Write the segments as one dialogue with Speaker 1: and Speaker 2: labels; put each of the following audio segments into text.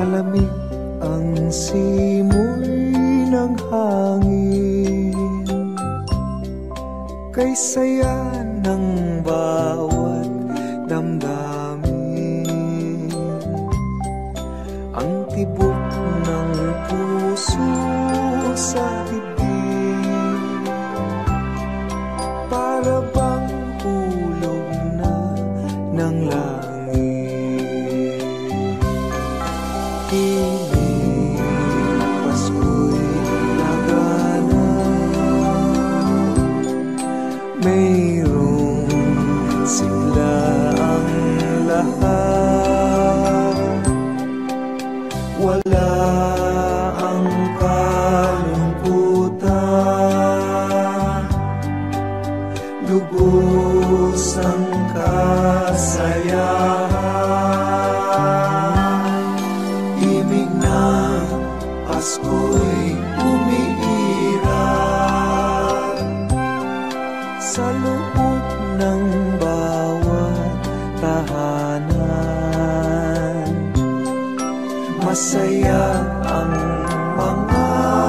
Speaker 1: Malamig ang simoy ng hangin, kay saya ng bawat damdamin. Ang tibok ng puso sa dibdib, para bang hulog na ng langit. Himig, Pasko'y lagana, mayroong sigla ang lahat. Wala ang kalungkutan, lubos ang kasayahan. Himig ng Pasko'y umiiral sa loob ng bawat tahanan. Masaya ang mga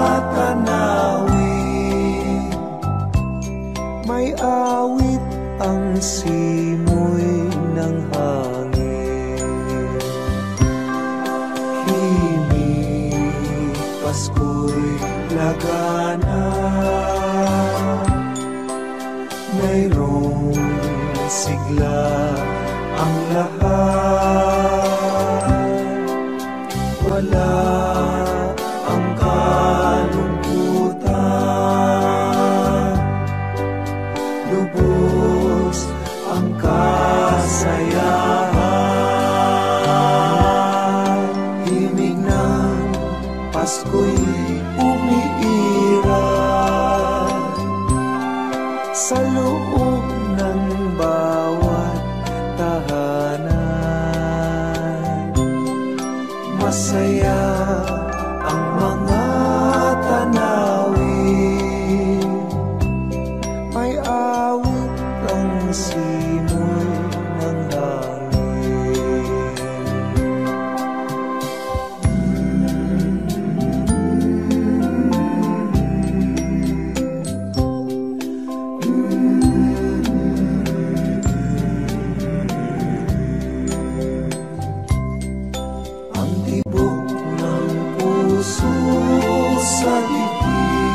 Speaker 1: tanawin, may awit ang simoy ng hangin. Himig, Pasko'y lagana, mayroong sigla ang lahat. Wala ang kalungkutan, lubos ang kasayahan. Himig ng Pasko'y umiiral sa loob ng bawat tahanan. Masaya ang mga tanawin, may awit ang simoy ng hangin. Ang tibok ng puso sa dibdib,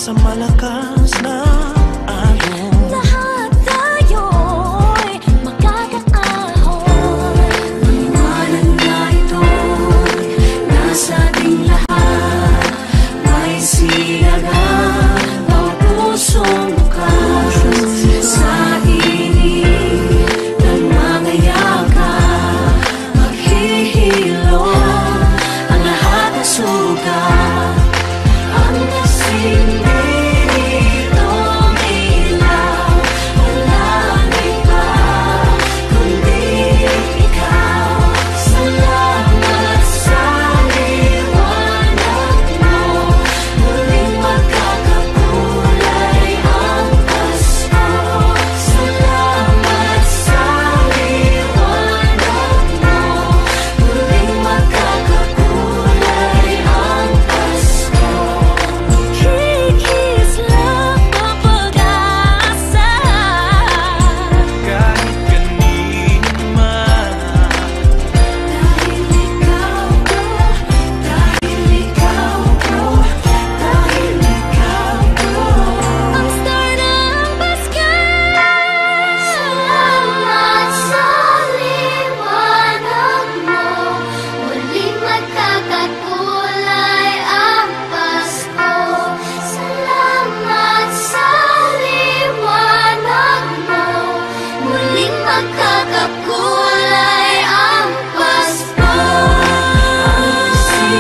Speaker 1: sa malakas na alon.
Speaker 2: Lahat tayo'y makakaahon. Paliwanag na ito'y nasa ating lahat. May sinagang ang pusong bukas sa init ng mga yakap. Maghihilom ang lahat ng sugat. Ang nagsindi nitong ilaw, walang iba kundi ikaw. Salamat sa liwanag mo, muling magkakakulay ang Pasko. Salamat sa liwanag mo, muling magkakakulay ang Pasko. Kikislang ang pag-asa
Speaker 1: Kahit kanino man,
Speaker 2: dahil ikaw ko, dahil ikaw ko, dahil ikaw ko, ang star ng Pasko. Salamat sa liwanag mo, muling magkakakulay ang Pasko. Salamat sa liwanag mo, muling magkakakulay ang Pasko. Ang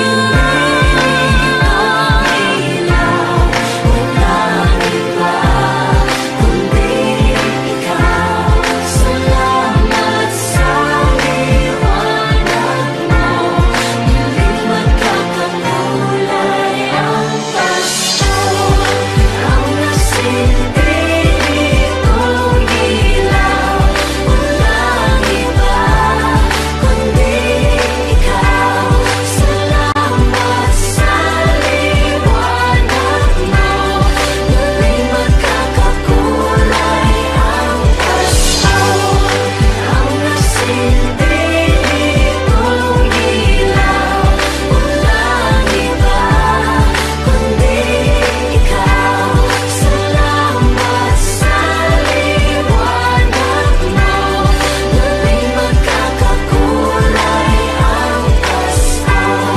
Speaker 2: sinilong ilaw, walang iba kundi ikaw. Salamat sa liwanag mo, muling magkakakulay ang Pasko. Ang nagsindi nitong ilaw, walang iba kundi ikaw. Salamat sa liwanag mo, muling magkakakulay ang Pasko. Ang nagsindi nitong ilaw, walang iba kundi ikaw. Salamat sa liwanag mo, muling magkakakulay ang Pasko.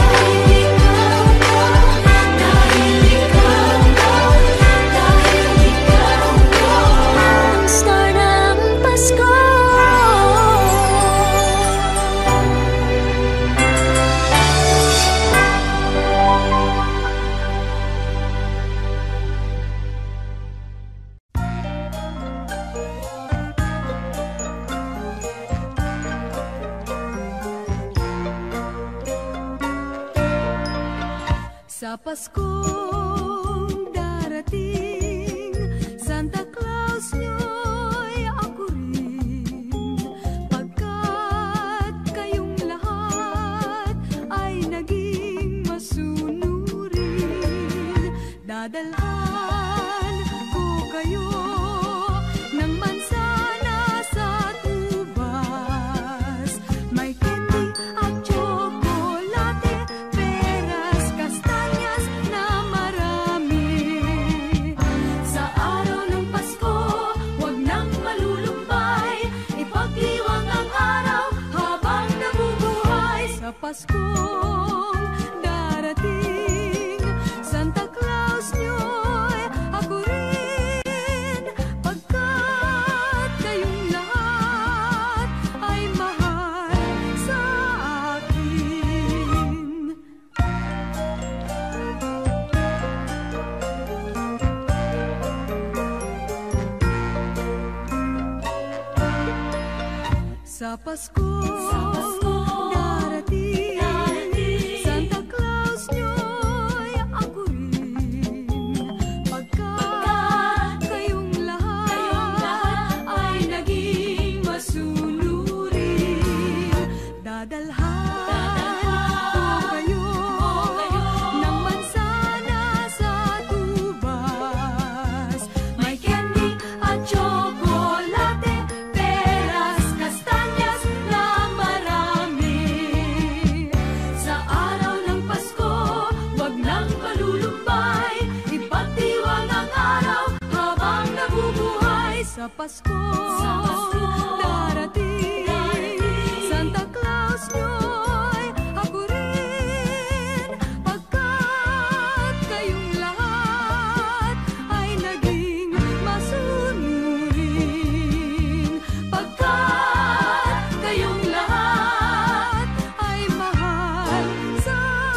Speaker 2: Dahil ikaw ko, dahil ikaw ko, ang star ng Pasko. Sa Paskong darating, Santa Claus nyo'y ako rin. Pagkat kayong lahat ay naging masunurin, dadalhan ko kayo ng mansana sa ubas. May candy at tsokolate, peras, kastanyas na marami. Sa araw ng Pasko, huwag nang malulumbay, ipagdiwang ang araw habang nabubuhay. Sa Paskong darating, Santa Claus nyo'y ako rin. Pagkat kayong lahat ay mahal sa akin. Sa Paskong darating, Santa Claus nyo'y ako rin. Pagkat kayong lahat ay naging masunurin, dadalhan ko kayo ng mansana sa tubas. May candy at tsokolate, peras, kastanyas na marami. Sa Pasko darating, Santa Claus nyo'y ako rin, pagkat kayong lahat ay naging masunurin, pagkat kayong lahat ay mahal sa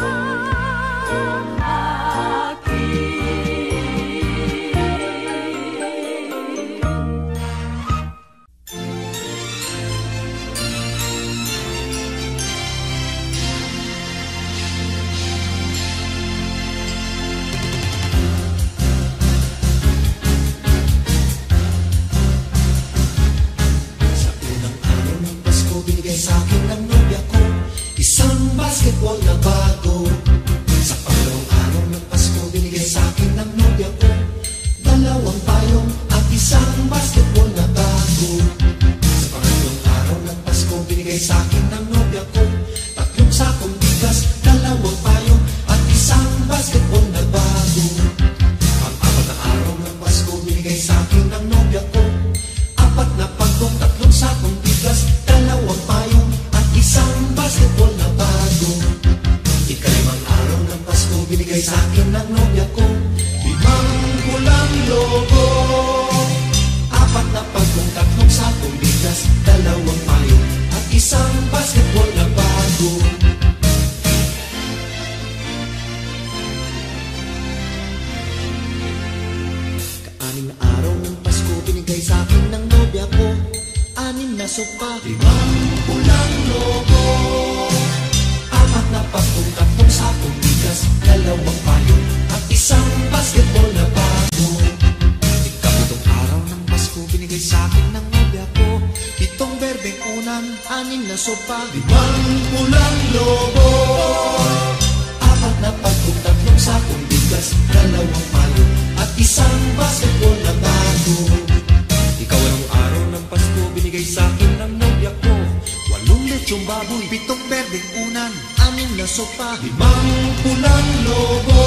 Speaker 3: Sa unang araw ng Pasko, binigay sa akin ng nobya ko isang basketball na bago. Sa pangalawang araw ng Pasko, binigay sa akin ng nobya ko dalawang payong at isang basketball na bago. Sa pangatlong araw ng Pasko, binigay sa akin ng nobya ko tatlong sakong bigas, dalawang payong at isang basketball na bago. Pang-apat na araw ng Pasko, binigay sa akin ng nobya ko apat na pagkong, tatlong sakong bigas, dalawang payong at isang basketball na bago. Ikalimang araw ng Pasko, binigay sa akin ng nobya ko limang pulang logo, apat na pagkong, tatlong sakong bigas, dalawang payong at isang basketball na bago. Kaanim na araw ng Pasko, binigay sa akin ng nobya ko anim na sopa, limang pulang logo, apat na pagkong, tatlong sakong bigas, dalawang payong at isang basketball na bago. Ikapitong araw ng Pasko, binigay sa akin ng nobya ko pitong berdeng unang, anim na sopa, limang pulang logo, apat na pagkong, tatlong sakong bigas, dalawang payong at isang basketball na bago. Ikawalong araw ng Pasko, binigay sa akin ng nobya ko walong lechong baboy, pitong berdeng unan, anim na sopa, limang pulang logo,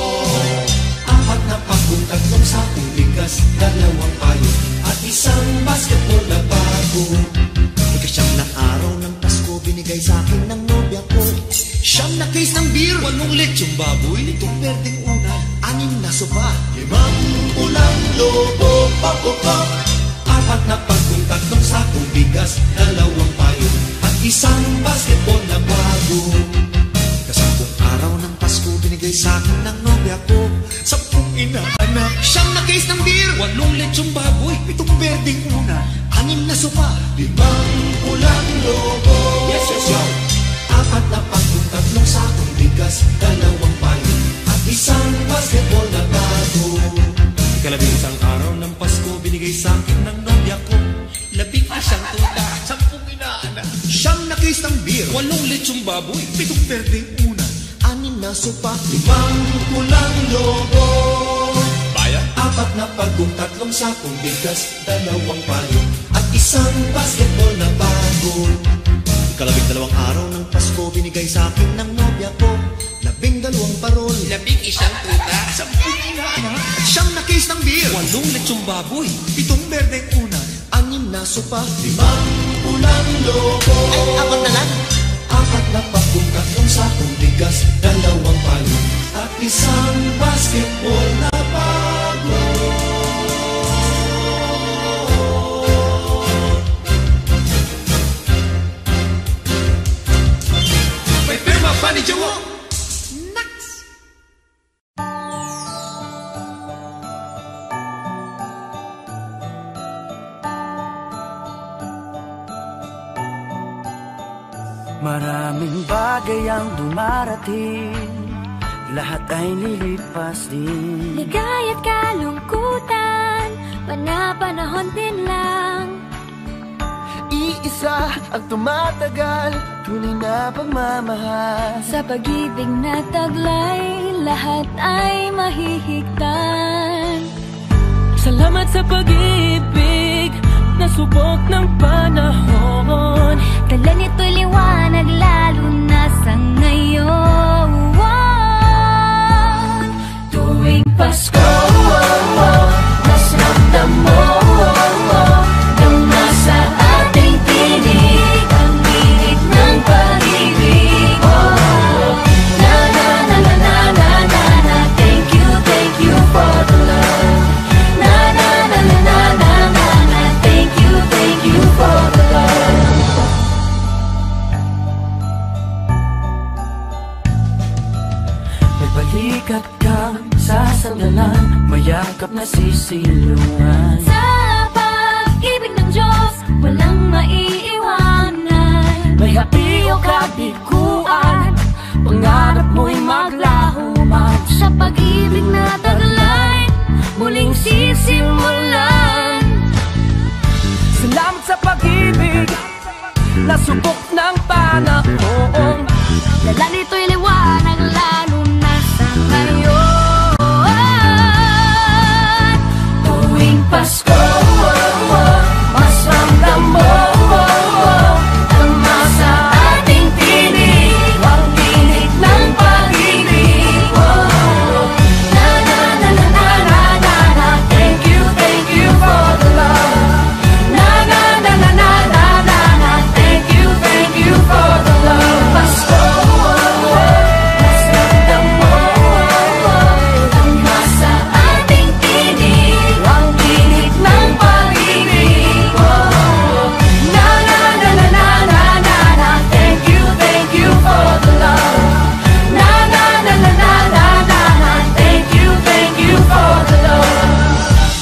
Speaker 3: apat na pagkong, tatlong sakong bigas, dalawang payong at isang basketball na bago. Ikasyam na araw ng Pasko, binigay sa akin ng nobya ko siyam na case ng beer, walong lechong baboy, pitong berdeng unan, anim na sopa, limang pulang logo, pop-pop-pop, apat na pagkong, tatlong sakong bigas, dalawang payong at isang basketball na bago. Kasampung araw ng Pasko, binigay sa akin ng nobya ko 10 inaanak, siyam na case ng beer, walong lechong baboy, pitong berdeng una, anim na sopa, limang pulang logo, yes, yes, yes, apat na pagkong, tatlong sakong bigas, dalawang payong at isang basketball na bago. Ikalabing isang araw ng Pasko, binigay sa akin ng nobya ko 11 tuta, 10 inaanak, siyam na case ng beer, walong lechong baboy, pitong berdeng una, anim na sopa, limang pulang logo, bayan, apat na pagkong, tatlong sakong bigas, dalawang payong at isang basketball na bago. Ikalabing dalawang araw ng Pasko, binigay sa akin ng nobya ko 12 parol, 11 tuta, 10 inaanak, siyam na case ng beer, walong lechong baboy, pitong berdeng una, anim na sopa, limang pulang logo, ay apat na lang, apat na pagkong, tatlong sakong bigas, dalawang payong at isang basketball na bago. May pirma pa ni Jowo.
Speaker 1: Maraming bagay ang dumarating, lahat ay lilipas din.
Speaker 2: Ligaya't kalungkutan, pana-panahon din lang.
Speaker 1: Iisa ang tumatagal, tunay na pagmamahal.
Speaker 2: Sa pag-ibig na taglay, lahat ay mahihigtan.
Speaker 1: Salamat sa pag-ibig, nasubok ng panahon.
Speaker 2: Dala nito'y liwanag, lalo na sa ngayon. Tuwing Pasko, mas ramdam mo
Speaker 1: sandalan, mayakap na sisilungan.
Speaker 2: Sa pag-ibig ng Diyos, walang maiiwanan.
Speaker 1: May hati o kabiguan, pangarap mo'y maglaho man.
Speaker 2: Sa pag-ibig na taglay, muling sisimulan.
Speaker 1: Salamat sa pag-ibig na subok ng panahon.
Speaker 2: Dala nito'y liwanag lalo na sa ngayon.
Speaker 1: Tuwing Pasko, mas ramdam mo tama sa ating tinig, ang tinig ng pag-ibig. Na na na na na na na na, thank you for the love. Na na na na na na na na, thank you for the love. Pasko, mas ramdam mo tama sa ating tinig, ang tinig ng pag-ibig. Na na na na na na na na, thank you for the love. Na na na na na na na na, thank you for the love.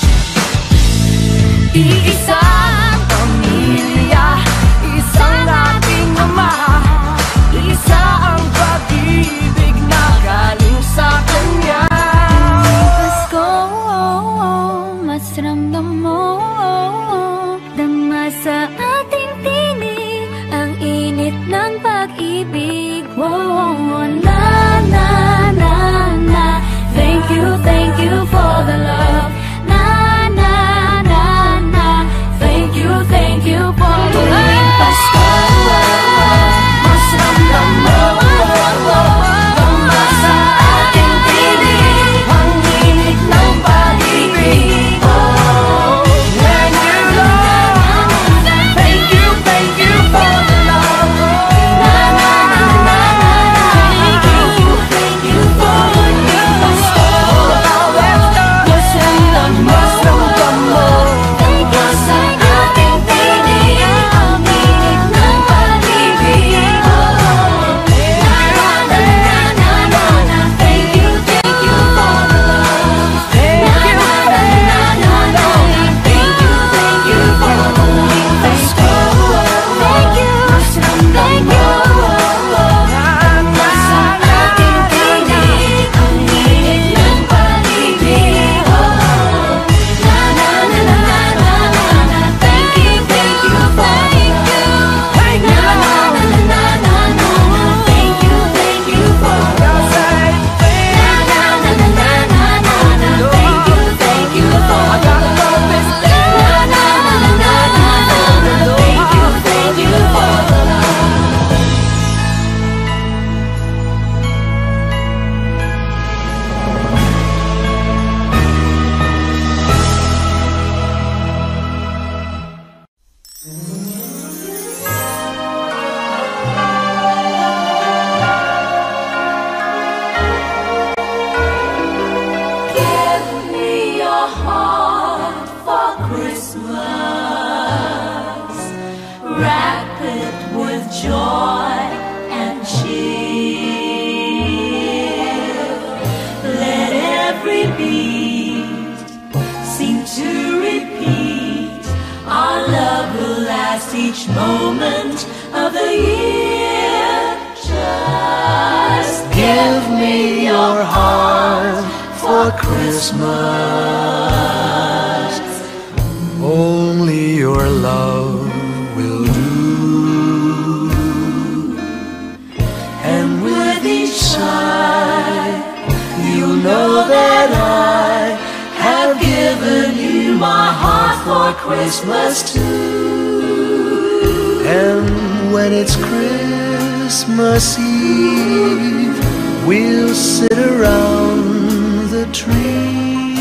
Speaker 1: Iisang pamilya, isang ating ama, isa ang pag-ibig na galing sa Kanya.
Speaker 2: Pasko, mas ramdam mo, dama sa ating tinig, ang init ng pag-ibig. Na na na na, thank you for the love. Na na na na, thank you for the love.
Speaker 1: Pasko, mas ramdam mo tama sa ating tinig, ang init ng pag-ibig. Thank you, Lord. Thank you for the love. Na na na na na, thank you for the love. Pasko, mas ramdam mo tama sa ating tinig, ang init ng pag-ibig. Na na na na na na, thank you for the love. Na na na na na na, thank you for the love. Pasko, mas ramdam mo tama sa ating tinig, ang init ng pag-ibig. Na na na na na na na, thank you for the love. Na na na na na na, thank you for the love. Na na na na na na na, thank you for the love. Na na na na na na, thank you for the love. Give me your heart for Christmas. Wrap it with joy and cheer. Let every beat seem to repeat. Our love will last each moment of the year. Just give me your heart for Christmas. Only your love will do. And with each sigh, you'll know that I have given you my heart for Christmas too. And when it's Christmas Eve, we'll sit around the tree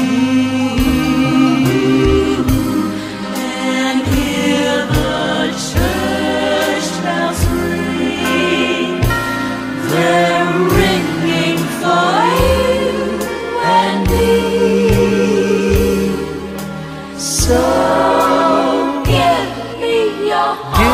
Speaker 1: and hear the church bells ring. They're ringing for you and me. So give me your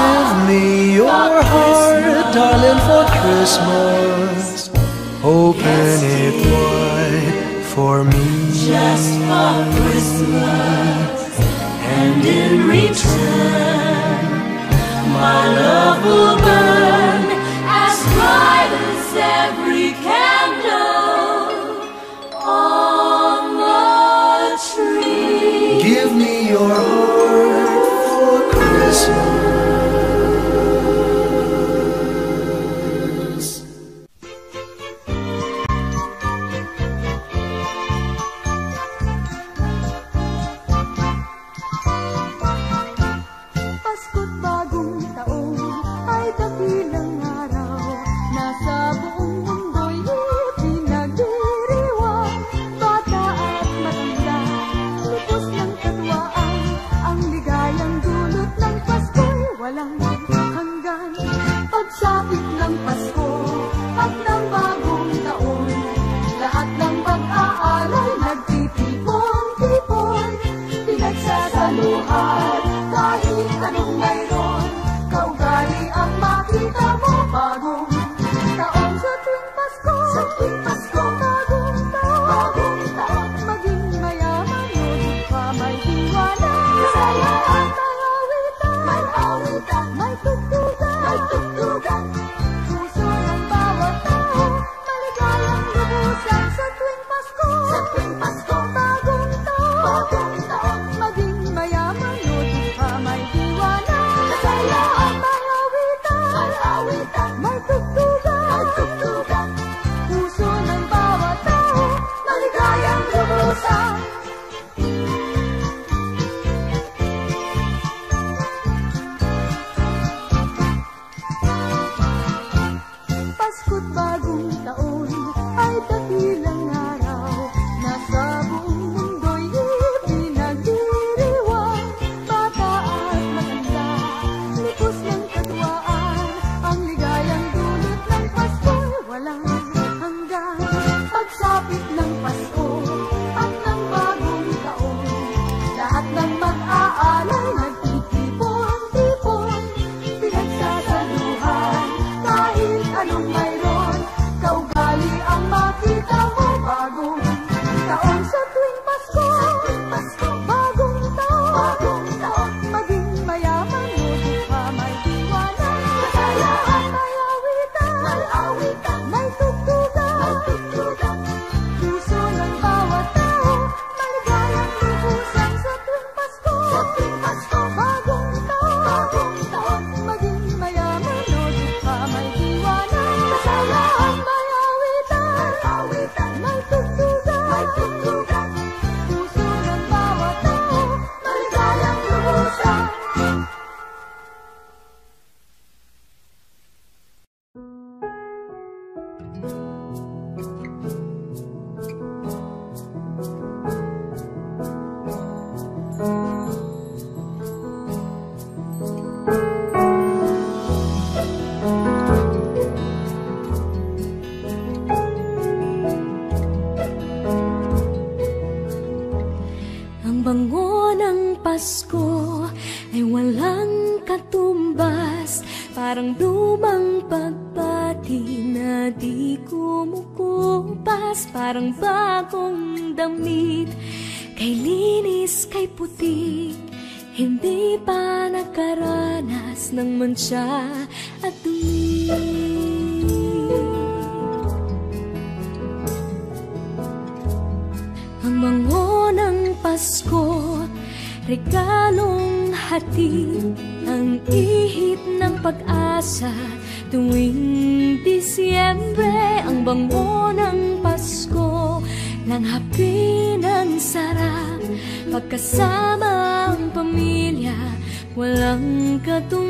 Speaker 1: heart, darling, for Christmas. Open it wide for me. just for Christmas, and in return, my love will burn as bright as every candle on the tree.
Speaker 3: Give me your heart for Christmas.
Speaker 4: Pasko't bagong taon ay dakilang araw. Nasa buong mundo'y pinagdiriwang. Bata at matanda, lubos ng katwaan. Ang ligayang dulot ng Pasko'y walang hanggan. Pagsapit ng Pasko at ng bagong taon, lahat ng pag-aalay nagtitipon-tipon. Pinagsasaluhan kahit anong mayroon, kaugali ang makita mo. Bagong taon sa tuwing Pasko, bagong taon, maging mayaman o dukha, may hiwanan, kasayaan, may awitan, may tugtugan, puso ng bawat tao, maligayang lubusan sa tuwing Pasko, bagong taon, maging mayaman o dukha, may hiwanan, kasayaan, may awitan, may tugtugan, puso ng bawat tao, maligayang lubusan. Pasko't bagong taon ay dakilang araw. Nasa buong mundo'y pinagdiriwang. Bata at matanda, lubos ng katwaan. Ang ligayang dulot ng Pasko'y walang hanggan. Pagsapit ng Pasko at ng bagong taon, lahat ng mag-aalay nagtitipon-tipon. Pinagsasaluhan kahit anong mayroon, kaugali ang makita mo. Bagong taon sa tuwing Pasko, bagong taon, maging mayaman o dukha, may hiwanan, kasayaan, may awitan, may tugtugan, puso ng bawat tao, maligayang lubusan sa tuwing Pasko, bagong taon, maging mayaman o dukha, may hiwanan, kasayaan, may awitan, may tugtugan, puso ng bawat tao, maligayang lubusan.
Speaker 2: Ang bango ng Pasko ay walang katumbas, parang lumang pagbati na di kumukupas, parang bagong damit, kay linis, kay puti, hindi pa nakaranas ng mantsa at dumi. Ang bango ng Pasko, regalong hatid, ang ihip ng pag-asa tuwing Disyembre. Ang bango ng Pasko, langhapi ng sarap, pagkasama ang pamilya, walang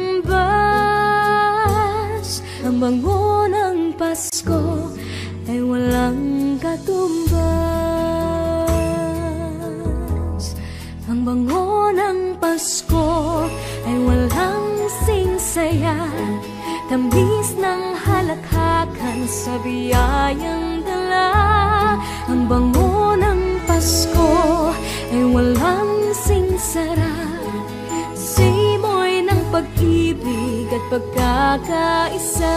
Speaker 2: katumbas. Ang bango ng Pasko ay walang katumbas. Ang bango ng Pasko ay walang singsaya, tamis ng halakhakan sa biyayang dala. Ang bango ng Pasko ay walang singsara, simoy ng pag-ibig at pagkakaisa.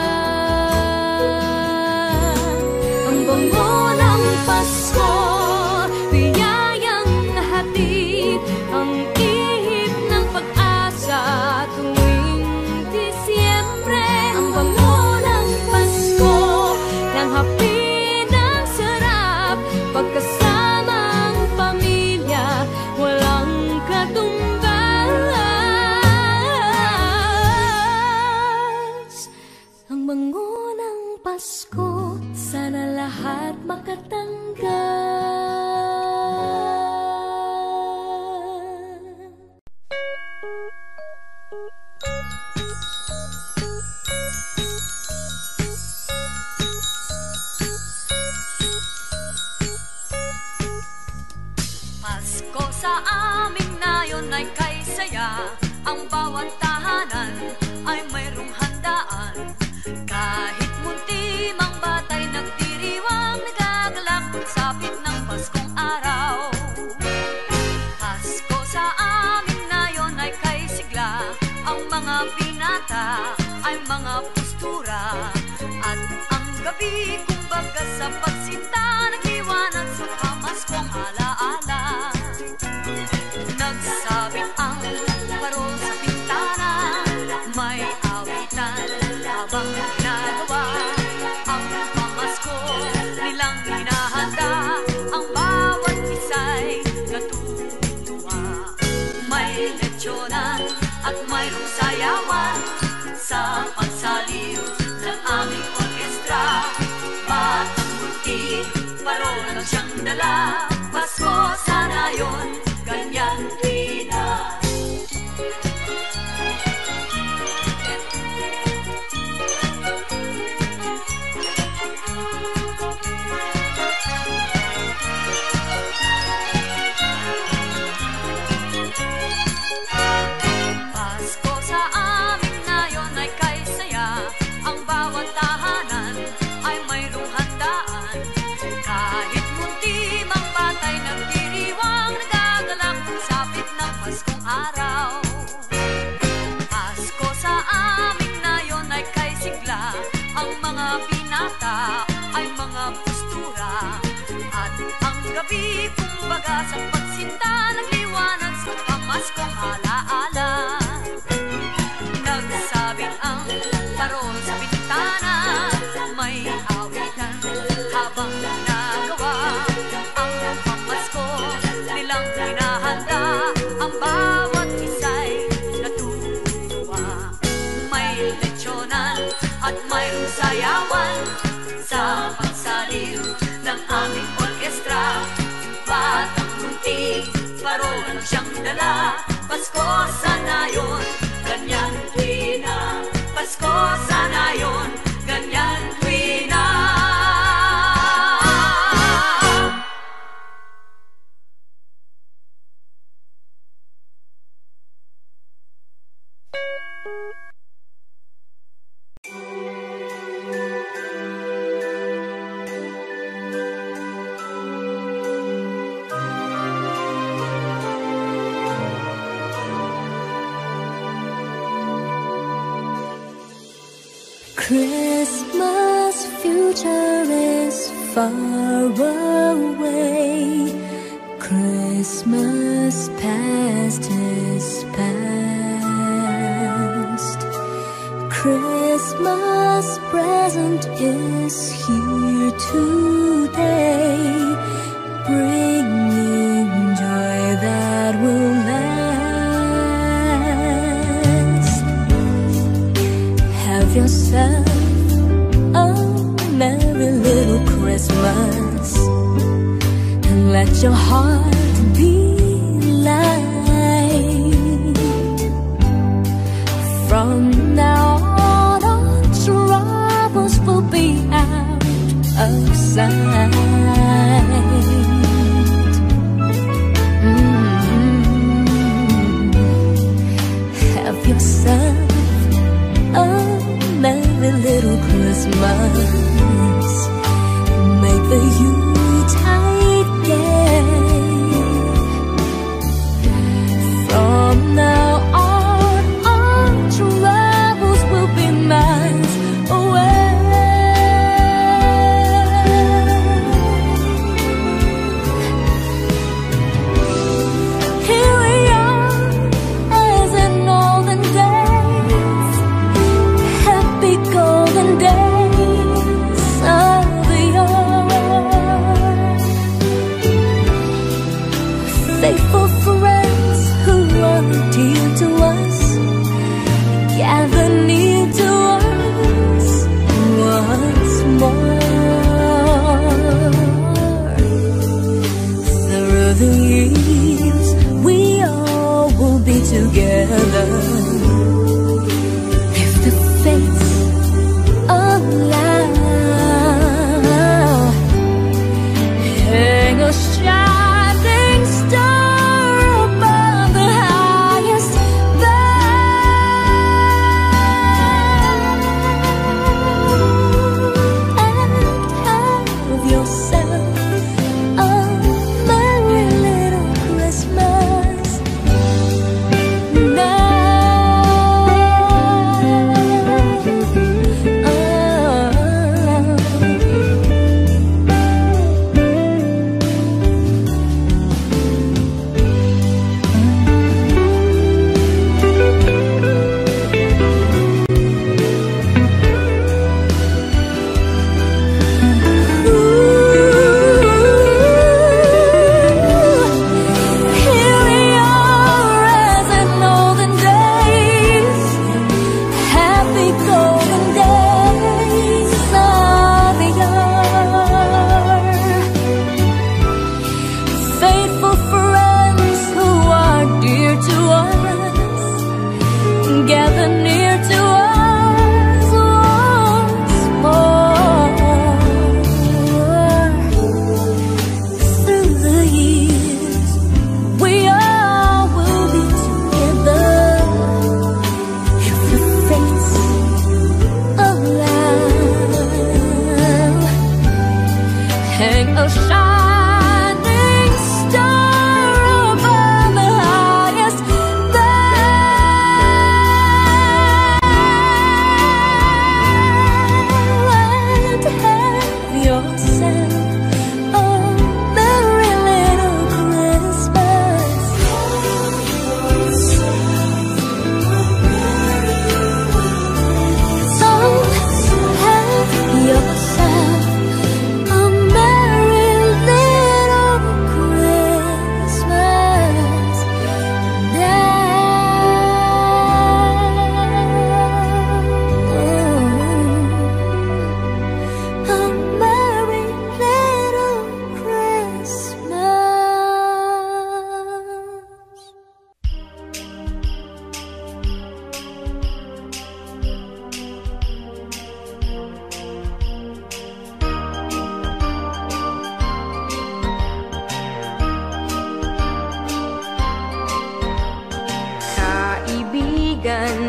Speaker 2: Ang bango ng Pasko
Speaker 1: Pasko sa amin ngayon ay kay saya. Ang bawat tahanan ay mayroong handaan. Kahit munti mang batay nagdiriwang, nagagalak pagsapit ng Paskong araw. Pasko sa amin ngayon ay kay sigla. Ang mga binata ay mga postura. At ang gabi kumbaga sa pagsinta, nagliwanag sa pamaskong alaala. Nagsabit ang parol sa bintana, may awitan habang ginagawa ang pamasko nilang hinahanda. Ang bawat isa'y natutuwa. May lechyonan at mayroong sayawan sa pagsaliw ng aming orkestra. Batang multi, parol lang siyang dala. Pasko sana yun, ganyan din na. Pasko sa amin ngayon ay kay saya. Ang bawat tahanan ay mayroong handaan. Kahit munti mang batay nagdiriwang, nagagalak pagsapit ng Paskong araw. Pasko sa amin ngayon ay kay sigla. Ang mga binata ay mga postura. At ang gabi kumbaga sa pagsinta, nagliwanag sa pamaskong alaala. Nagsabit ang parol sa bintana, may awitan habang ginagawa ang pamasko nilang hinahanda. Ang bawat isa'y natutuwa. May lechyonan at mayroong sayawan sa pagsaliw ng aming orkestra. Batang munti, parol lang siyang dala. Pasko sana yun, ganyan din na. Pasko sana yun, ganyan din na.
Speaker 2: Christmas future is far away. Christmas past is past. Christmas present is here today, bringing joy that will last. Have yourself a merry little Christmas, and let your heart be light. From now on, all troubles will be out of sight. Have yourself a merry little Christmas. Make the Yuletide gay. From now on, all troubles will be miles away. Here we are, as in olden days, happy golden days of the yore. Faithful friends who are dear to us, gather near to us once more. Through the years, we all will be together, if the fates allow. Hang a shining star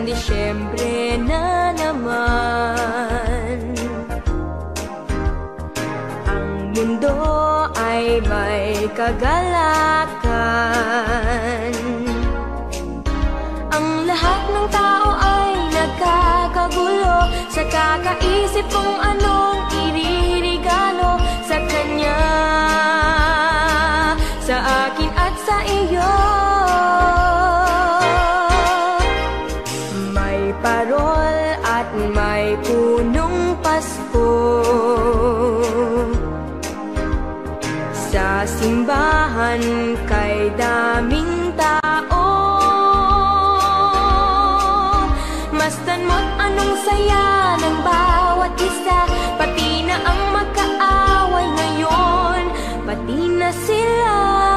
Speaker 2: Disyembre na naman. Ang mundo ay may kagalakan. Ang lahat ng tao ay nagkakagulo sa kakaisip kung anong iririgalo sa kanya, sa akin at sa iyo. May parol at may punong Pasko sa simbahan kay daming tao. Masdan mo't anong saya ng bawat isa, pati na ang magkaaway ngayon, pati na sila.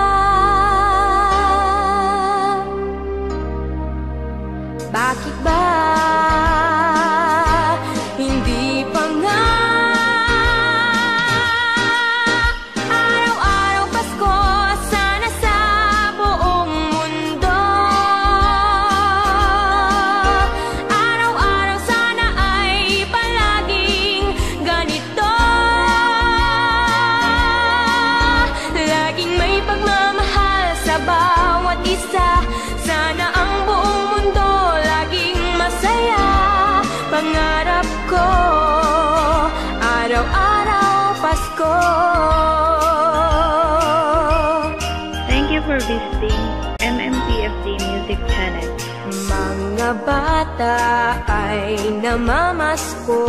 Speaker 2: Bakit ba hindi pa nga araw-araw Pasko sana sa buong mundo? Araw-araw sana ay palaging ganito, laging may pagmamahal sa bawat isa. Sana ang buong mundo masaya, pangarap ko, araw-araw Pasko.
Speaker 5: Thank you for visiting MMPFD Music Channel.
Speaker 2: Mga bata ay namamasko,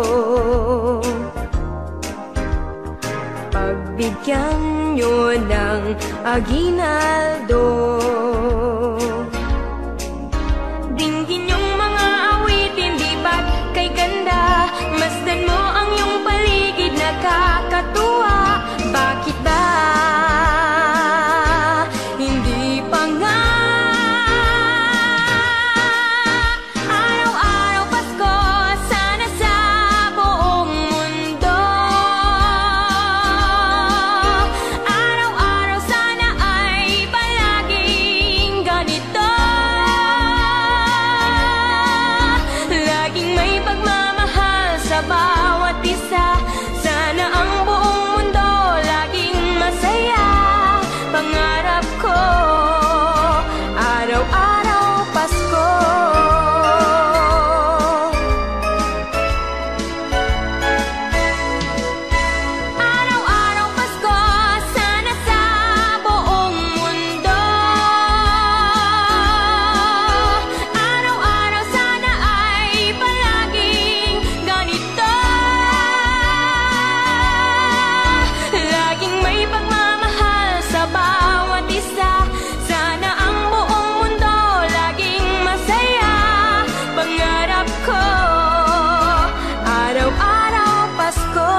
Speaker 2: pagbigyan nyo ng aginaldo. Dinggin yung mga awitin, di ba't kay ganda? Masdan mo ang iyong paligid, nakakatuwa. Bakit ba hindi pa nga araw-araw Pasko sana sa buong mundo? Araw-araw sana ay palaging ganito, laging may pagmamahal sa bawat isa. Sana ang buong mundo laging masaya, pangarap ko, araw-araw Pasko. Araw-araw Pasko sana sa buong mundo. Araw-araw sana ay palaging ganito, laging may pagmamahal sa bawat isa. Sana ang buong mundo laging masaya, pangarap ko, araw-araw Pasko.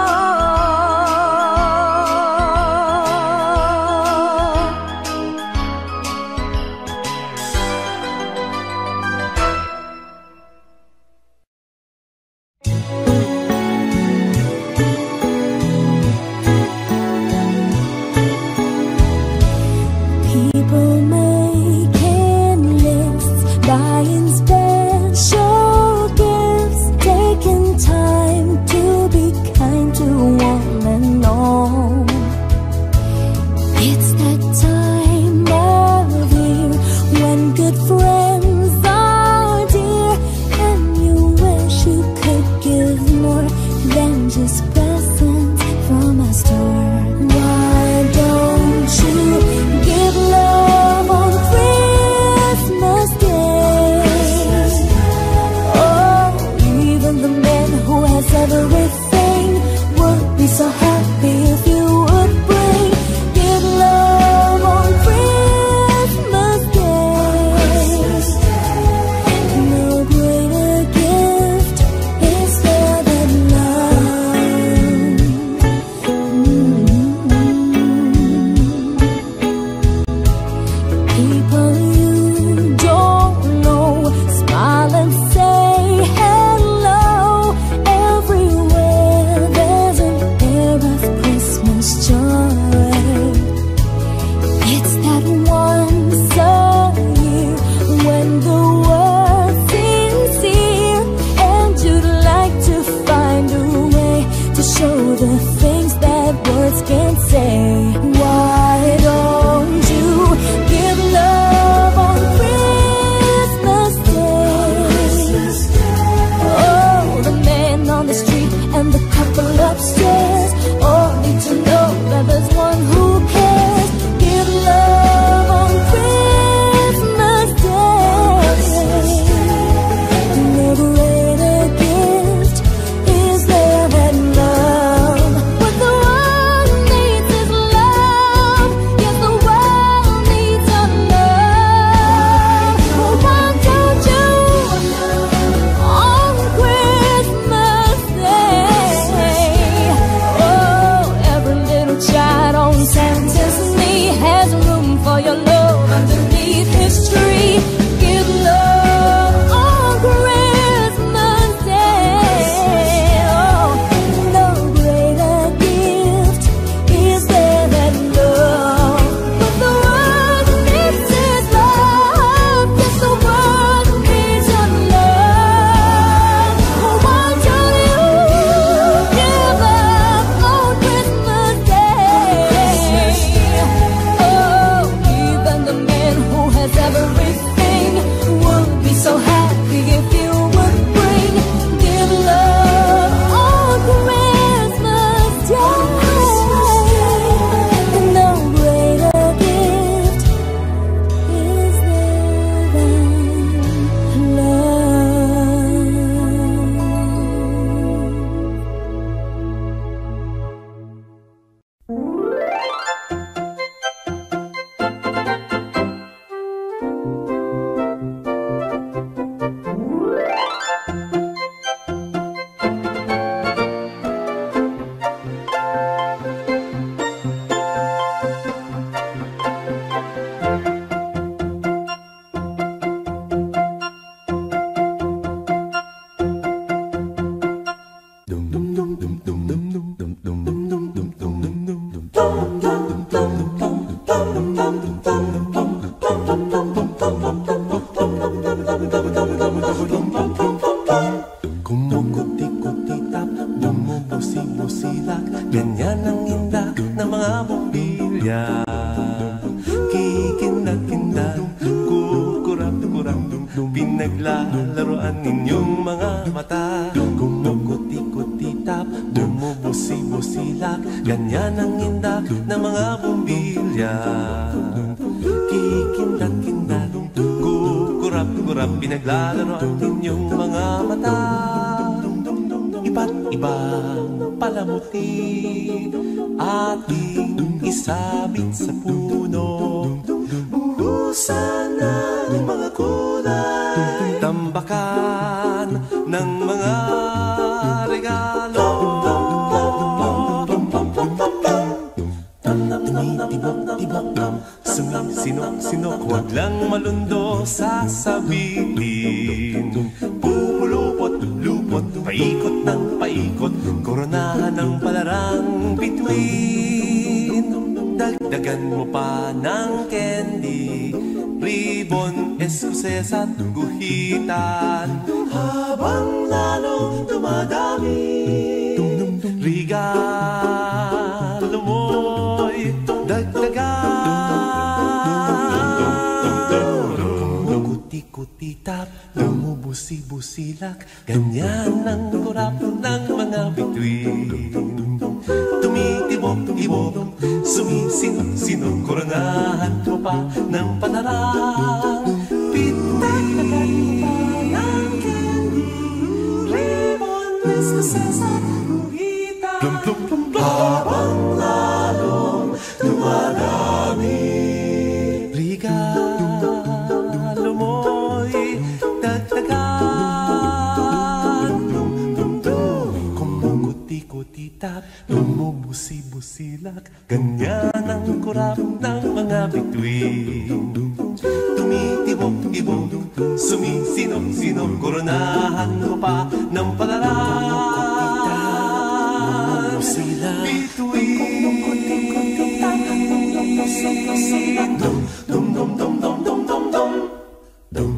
Speaker 2: People making lists, buying special gifts, taking time to be kind to one and all. It's that time of year when good friends are dear, and you wish you could give more than just presents from a store. Why don't you give love on Christmas Day? Oh, even the man who has everything would be so happy if you would bring. Give love on Christmas Day. No greater gift is there than love. People you don't know smile and say hello. Everywhere there's an air of Christmas joy. It's that once a year when the world seems
Speaker 4: all your love underneath his tree. Give love on Christmas Day. Oh, no greater gift is there than love. But the world needs his love. Yes, the world needs your love. Oh, why don't you give up on Christmas Day? Oh, even the man who has everything would be so happy if you would bring give love on Christmas Day. And no greater gift is there than
Speaker 6: Kumukuti-kutitap, bumubusi-busilak, ganyan ang inda ng mga bumbilya. Kikindag-kindag, kukurap-kurap, pinaglalaroan ninyong mga mata. Kumukuti-kutitap, bumubusi-busilak, ganyan ang inda ng mga bumbilya. Kikindag-kindag, kukurap-kurap, pinaglalaroan ninyong mga mata. Iba't ibang palamuti ating isabit sa puno. Buhusan ng mga kulay, tambakan ng mga regalo. Tumitibok-tibok, sumisinok-sinok, huwag lang malundo sasabihin. Pumulupot-lupot, paikot ng paikot, koronahan ng palarang bituin. Dagdagan mo pa ng candy, ribbon, eskuses at guhitan. Habang lalong dumadami, regalo mo'y dagdagan. Kuti-kutitap, bumubusi-busilak, ganyan ang kurap ng mga bituin. Tumitibok-tibok, sumisinok-sinok, koronahan mo pa ng palarang bituin. Ng candy, ribbon, eskuses at guhitan. Habang lalong dumadami, regalo mo'y dagdagan. Kumukuti-kutitap, bumubusi-busilak, ganyan ang kurap ng mga bituin. Tumitibok-tibok, sumisinok-sinok, koronahan mo pa ng palarang bituin. Dum-dum-dum-dum-dum-dum-dum.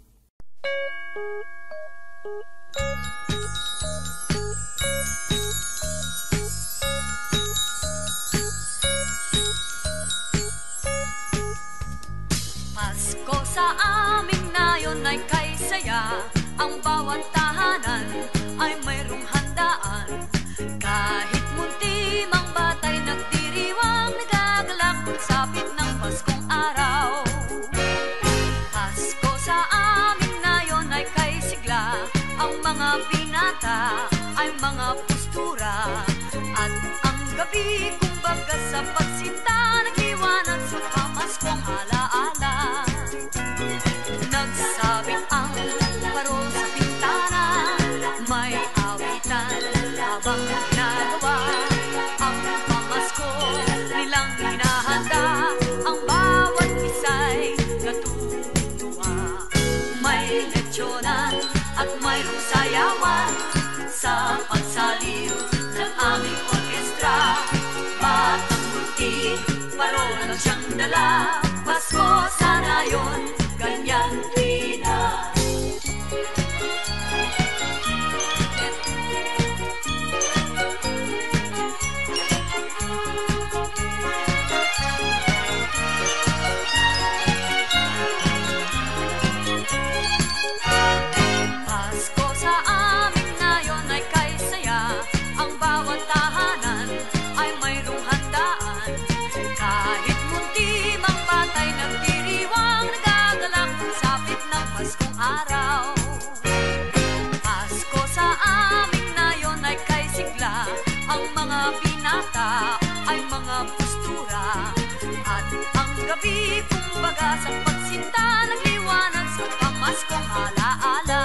Speaker 2: Pasko sa amin ngayon ay kay saya. Ang bawat tahanan ay mayroong handaan. Kahit munti mang batay nagdiriwang, nagagalak pagsapit ng Paskong araw. Pasko sa amin ngayon ay kay sigla. Ang mga binata ay mga postura. At ang gabi kumbaga sa pagsinta, nagliwanag sa pamaskong alaala. Nagsabit ang parol sa bintana, may awitan habang ginagawa ang pamasko nilang hinahanda. Ang bawat dala. Pasko sana yun, ganyan tuwina. Pasko sa amin ngayon ay kay saya. Ang bawat tahanan ay mayroong handaan. Kahit munti mang batay nagdiriwang, nagagalak sapit ng Paskong araw. Pasko sa amin ngayon ay kay sigla. Ang mga binata ay mga postura. At ang gabi kumbaga sa pagsinta, nagliwanag sa pamaskong alaala.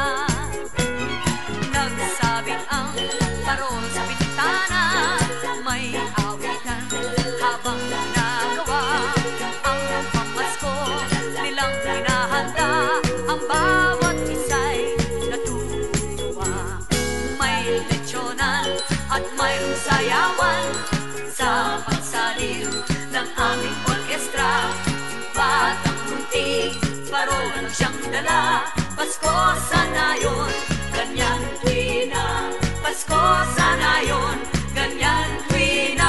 Speaker 2: Nagsabing ang parol sa bintana, may awitan habang ginagawa ang pamasko nilang hinahanda. Ang bawat isa'y natutuwa. May lechonan at mayroong sayawan sa pagsaliw ng aming orkestra. Batang munti, parol ang siyang dala. Pasko sana yun, ganyan tuwina. Pasko sana yun, ganyan tuwina.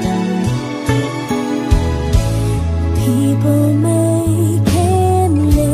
Speaker 1: People make and live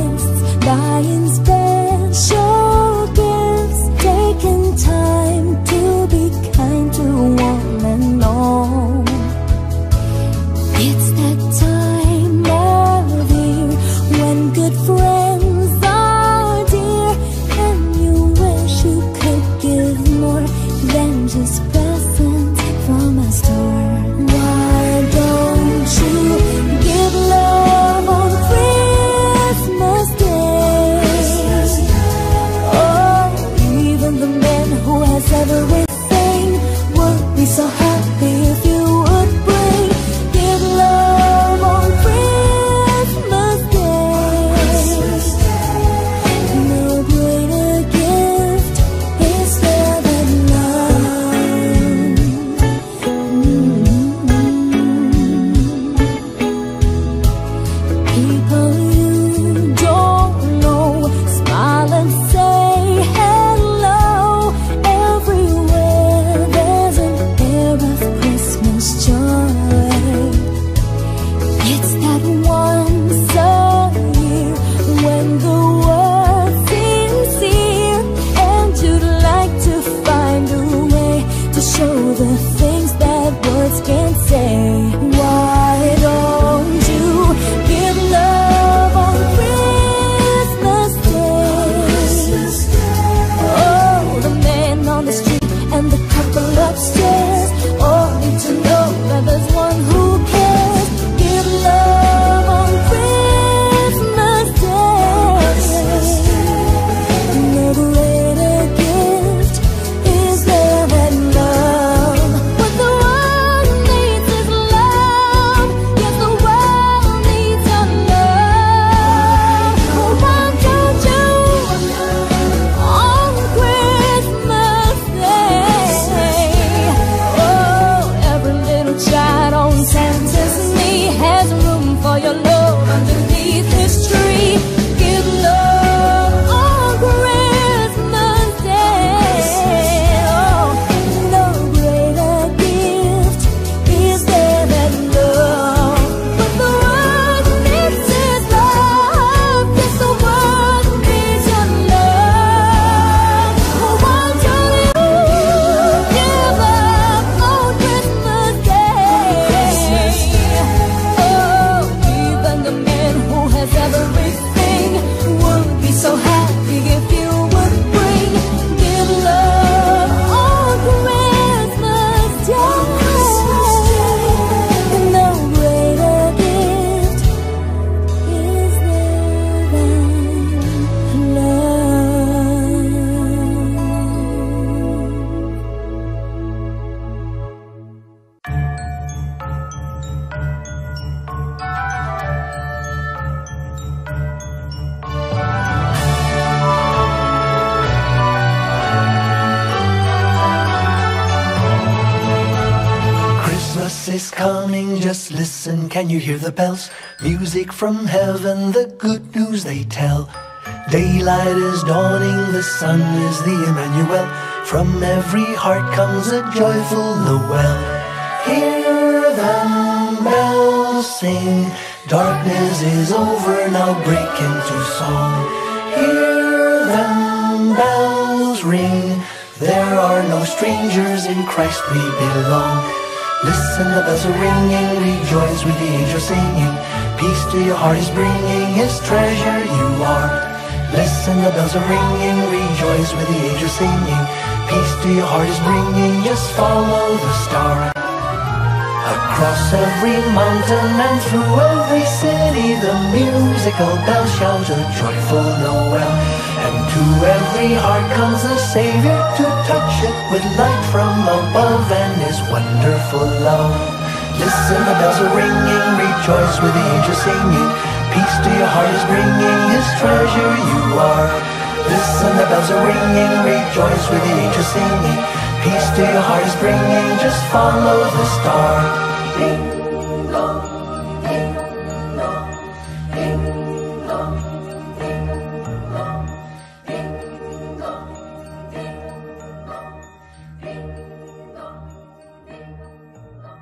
Speaker 7: Just listen, can you hear the bells? Music from heaven, the good news they tell. Daylight is dawning, the sun is the Emmanuel. From every heart comes a joyful Noel. Hear them bells sing, darkness is over, now break into song. Hear them bells ring, there are no strangers, in Christ we belong. Listen, the bells are ringing, rejoice with the angels singing. Peace to your heart is bringing, His treasure you are. Listen, the bells are ringing, rejoice with the angels singing. Peace to your heart is bringing, just follow the star. Across every mountain and through every city, the musical bells shout a joyful Noel. And to every heart comes the Savior to touch it with light from above and His wonderful love. Listen, the bells are ringing, rejoice with the angels singing. Peace to your heart is bringing, His treasure you are. Listen, the bells are ringing, rejoice with the angels singing. Peace to your heart is bringing, just follow the star. Ding dong, ding dong, ding dong, ding dong, ding dong, ding dong, ding dong, ding dong.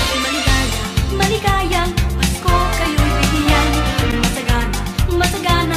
Speaker 1: Maligayang Pasko kayo'y bigyan. Masagana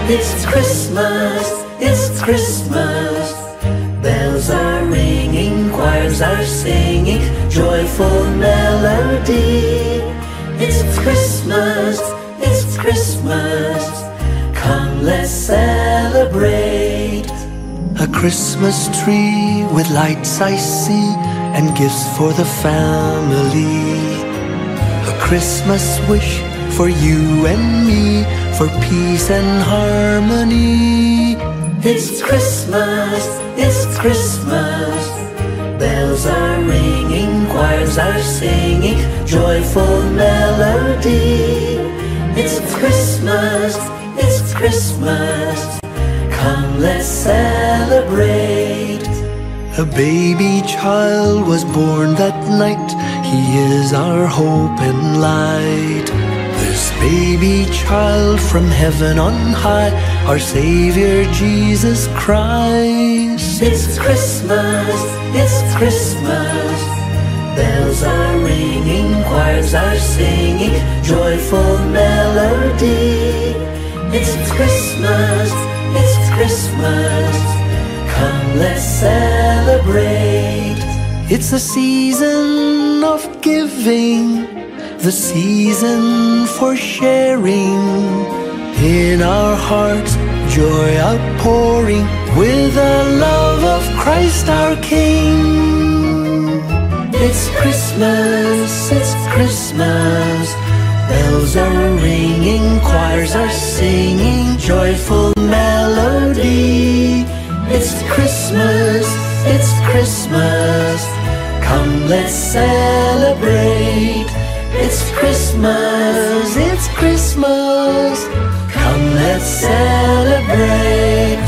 Speaker 3: It's Christmas, it's Christmas. Bells are ringing, choirs are singing, joyful melody. It's Christmas, it's Christmas. Come, let's celebrate. A Christmas tree with lights I see, and gifts for the family. A Christmas wish for you and me, for peace and harmony. It's Christmas, it's Christmas. Bells are ringing, choirs are singing, joyful melody. It's Christmas, it's Christmas. Come, let's celebrate. A baby child was born that night. He is our hope and light. This baby child from heaven on high, our Savior Jesus Christ. It's Christmas, it's Christmas. Bells are ringing, choirs are singing, joyful melody. It's Christmas, it's Christmas. Come, let's celebrate. It's a season of giving, the season for sharing. In our hearts, joy outpouring, with the love of Christ our King. It's Christmas, it's Christmas. Bells are ringing, choirs are singing, joyful melody. It's Christmas, it's Christmas. Come, let's celebrate. It's Christmas, it's Christmas. Come, let's celebrate.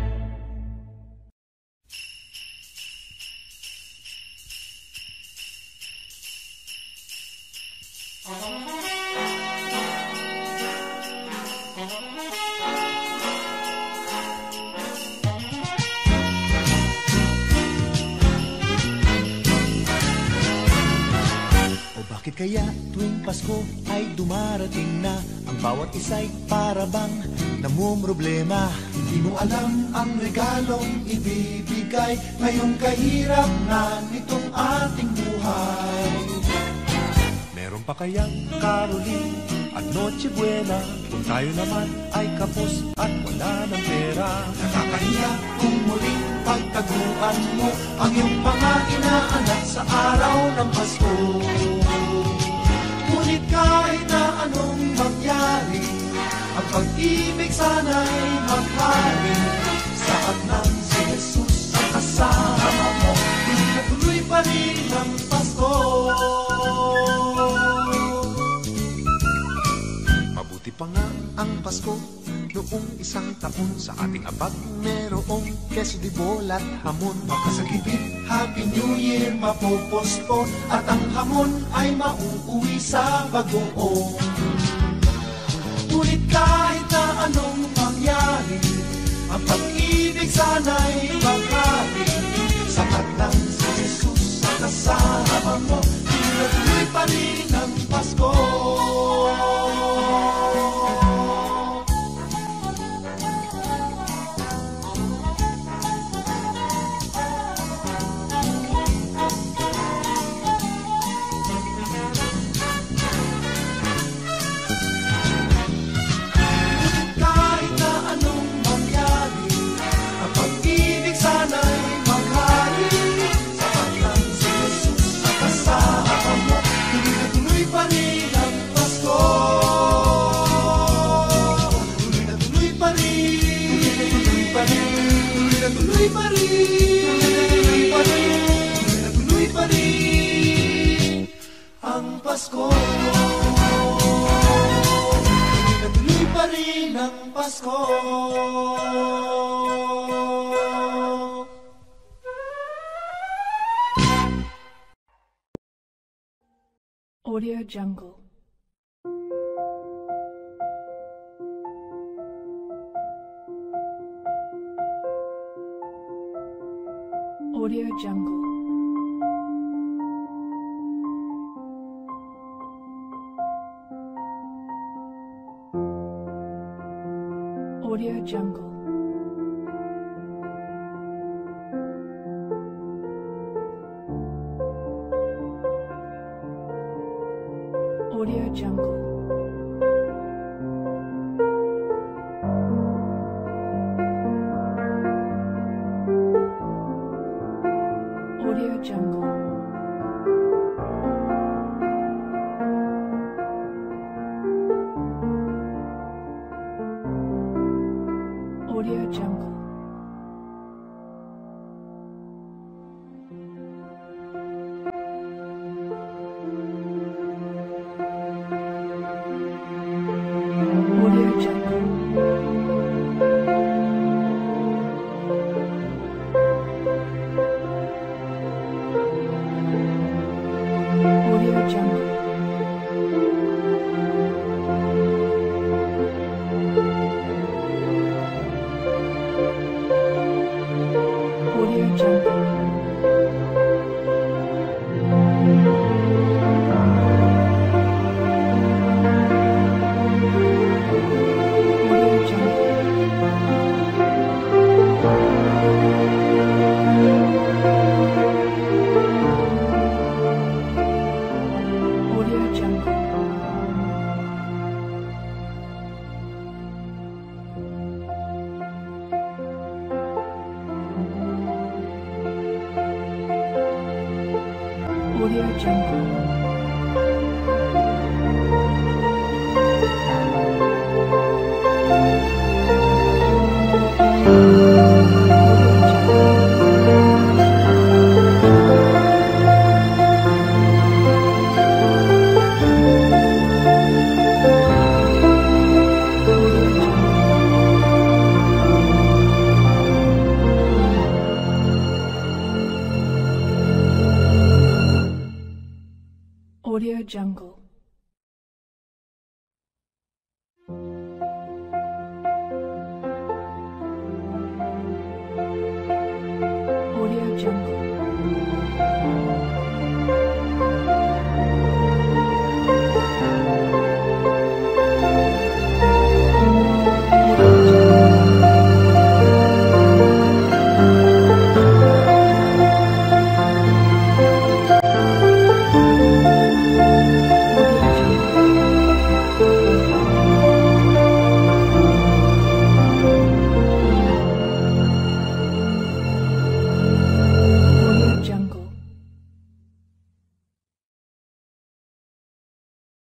Speaker 3: Kaya tuwing Pasko ay dumarating na, ang bawat isa'y para bang namumroblema. Hindi mo alam ang regalong ibibigay ngayong kahirap na nitong ating buhay. Meron pa kayang Caroling at Noche Buena kung tayo naman ay kapos at wala ng pera? Nakakahiya kung muling pagtaguan mo ang iyong mga inaanak sa araw ng Pasko. Ngunit kahit na anong mangyari, ang pag-ibig sana'y maghari. Saat ng si Jesus ang kasama mo, tuloy pa rin ang Pasko. Mabuti pa nga ang Pasko noong isang taon. Sa ating abag merong queso de bola at hamon. Makasagipin, Happy New Year mapopospon, at ang hamon ay mauuwi sa bagoong. Ngunit kahit na anong mangyari, ang pag-ibig sana'y maghari. Sapat lang si Jesus sa kasama mo, tuloy pa rin ang Pasko. Pasko, tuloy pa rin ang Pasko.
Speaker 8: Audio Jungle. Audio Jungle. Audio Audio Jungle. Audio Jungle. Audio Jungle. Audio Jungle. Audio Jungle. Audio Jungle. Audio Jungle. Audio Jungle. Audio Jungle. Audio Jungle. Audio Jungle. Audio Jungle.